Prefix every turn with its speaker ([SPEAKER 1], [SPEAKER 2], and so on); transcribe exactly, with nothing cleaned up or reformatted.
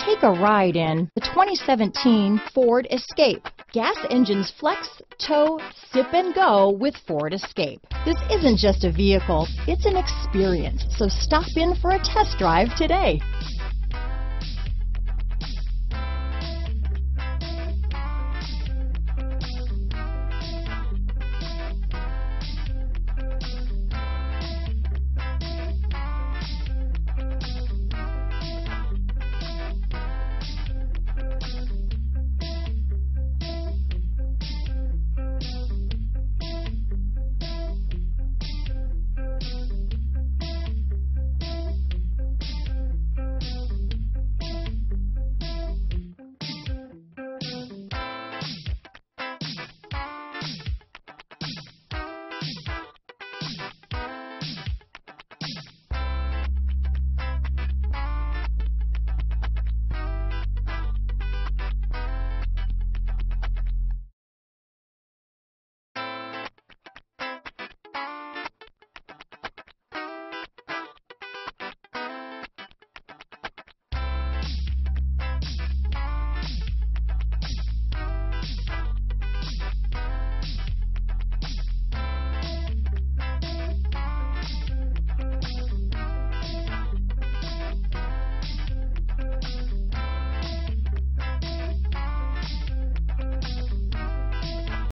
[SPEAKER 1] Take a ride in the twenty seventeen Ford Escape. Gas engines flex, tow, sip and go with Ford Escape. This isn't just a vehicle, it's an experience. So stop in for a test drive today.